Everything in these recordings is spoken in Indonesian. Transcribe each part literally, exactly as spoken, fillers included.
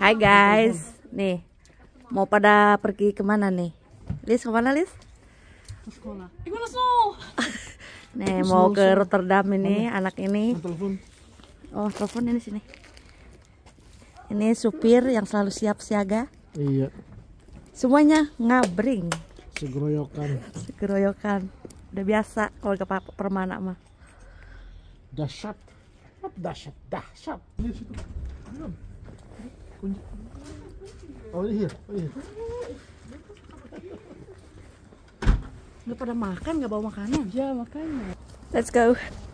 Hai guys, nih mau pada pergi kemana nih? Lis kemana Lis? Ke sekolah. Ik wil naar school. Nih mau ke Rotterdam ini anak ini. Telepon. Oh telepon ini sini. Ini supir yang selalu siap siaga. Iya. Semuanya ngabring. Segeroyokan. Segeroyokan. Udah biasa kalau ke Permana mah. Dahsyat. Apa dahsyat? Dahsyat. Ini situ. Kunci. Oh ini here. Oh here. Nggak pada makan, nggak bawa makanan. Ja, makanya. Let's go.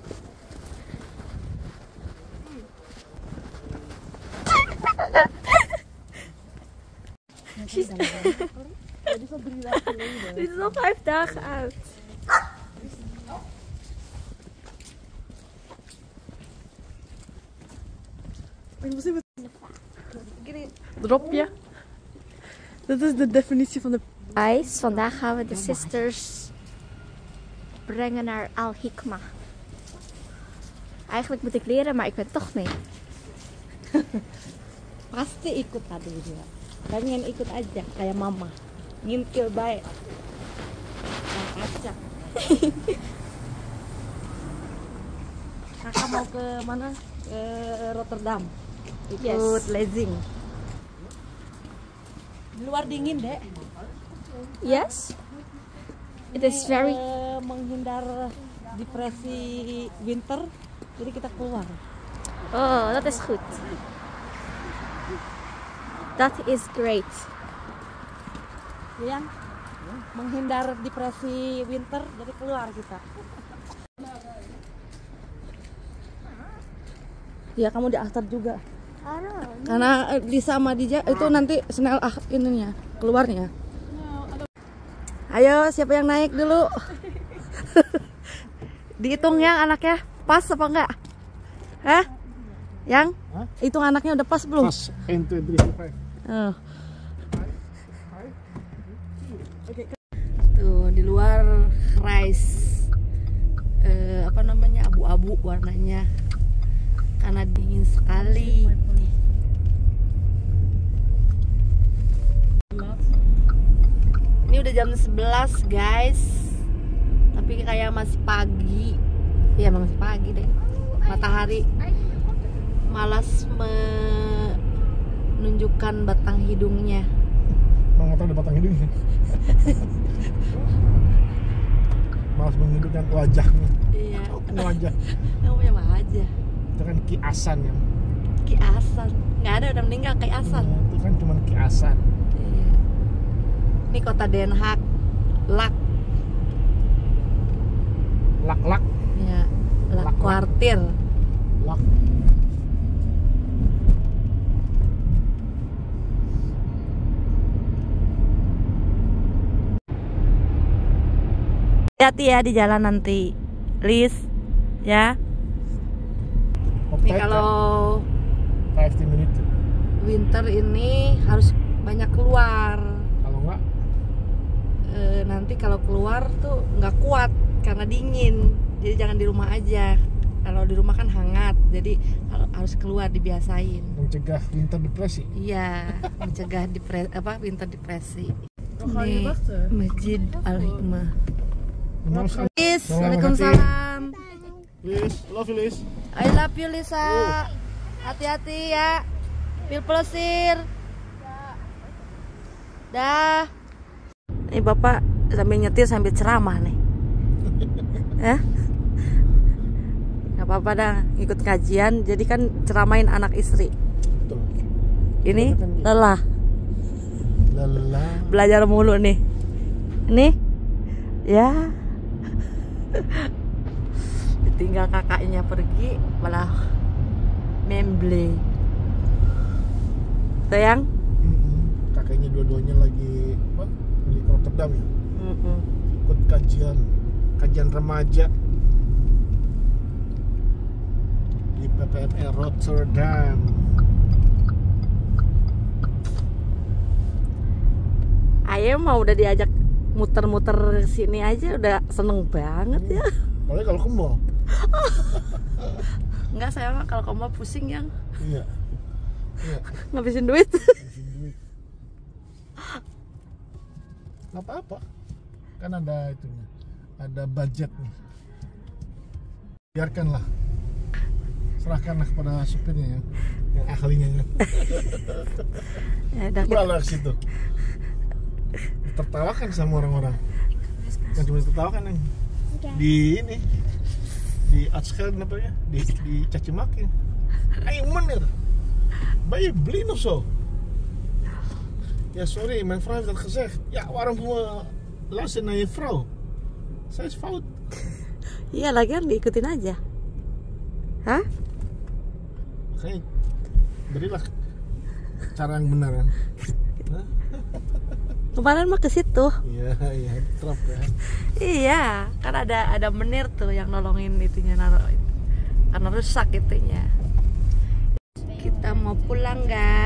She's Dit is al vijf dagen oud. Drop je. Dat is de definitie van de... Guys, vandaag gaan we de sisters brengen naar Al Hikmah. Eigenlijk moet ik leren, maar ik ben toch mee. Pasti ikut tadi dia. Pengen ikut aja kayak mama. Ngintil baik. Kaca. Kakak mau ke mana? Ke Rotterdam. Ikut Yes. lezing. Di luar dingin, Dek. Yes. It is very Eh, menghindar depresi winter, jadi kita keluar. Oh, dat is goed. Dat is great. Ya, menghindar depresi winter, jadi keluar kita. Ya kamu di after juga. Karena Lisa sama Dija itu nanti snel ah ininya keluarnya. Ayo siapa yang naik dulu? Dihitung ya anaknya pas apa enggak? Hah? Yang? Hah? Hitung anaknya udah pas belum? Pas. one, two, three, four, five. Oh. Tuh di luar rice eh, apa namanya abu-abu warnanya karena dingin sekali. Ini udah jam sebelas guys, tapi kayak masih pagi. Ya masih pagi deh. Matahari malas menunjukkan batang hidungnya. Mau ngotong ada batang hidungnya. Malas menghidupkan wajahnya. Iya. Wajah. Kamu punya wajah. Itu kan kiasan ya. Kiasan. Nggak ada udah meninggal kiasan. Ya, itu kan cuma kiasan. Iya. Ini kota Den Haag. Lak. Lak-lak. Ya. Lak Lak. kuartir. Lak. Hati-hati ya di jalan nanti, Lis. Ya. Ini kalau lima belas menit. winter ini harus banyak keluar. Kalau enggak E, nanti kalau keluar tuh nggak kuat karena dingin. Jadi jangan di rumah aja. Kalau di rumah kan hangat. Jadi harus keluar dibiasain. mencegah winter depresi. Iya, mencegah depresi apa winter depresi. Dan ga je Ini wachten. Masjid Al Hikmah. Benar sekali. Lis, Selamat waalaikumsalam. Liz, love you Liz. I love you Lisa. Hati-hati ya. Pil pelesir. Dah. Nih bapak sambil nyetir sambil ceramah nih. Ya? Gak apa-apa dah, ikut kajian. Jadi kan ceramain anak istri. Betul. Ini Kan gitu. lelah. Lelah. Belajar mulu nih. Ini ya. Ditinggal kakaknya pergi malah memble. Sayang? Mm-mm. Kakaknya dua-duanya lagi apa? Di Rotterdam ya. Mm-mm. Ikut kajian kajian remaja di P P M E Rotterdam. Ayo mau udah diajak muter-muter sini aja udah seneng banget ya. Apalagi kalau ke mall. Enggak, saya mah kalau kamu pusing yang. Iya. Iya, Ngabisin duit. habisin duit. Nggak apa-apa, kan ada itunya, ada budget nih. Biarkanlah, serahkanlah kepada supirnya yang, yang ahlinya ya. Ya udah kita. Bawa ke situ. Tertawakan sama orang-orang. Bukan cuma tertawakan yang di ini, di Atschel apa ya, di di caci maki. Ayo meneer, bij je blind of zo? Ja, sorry, mijn vrouw heeft dat gezegd. Ja, waarom we luisteren naar je vrouw? Zij is fout. Iya, lagian diikutin aja. Hah? Makanya berilah cara yang benar kan. Hah? Kemarin mah ke situ. Iya, iya, trap ya. Iya, kan ada ada menir tuh yang nolongin itunya naruh karena rusak itunya. Kita mau pulang guys.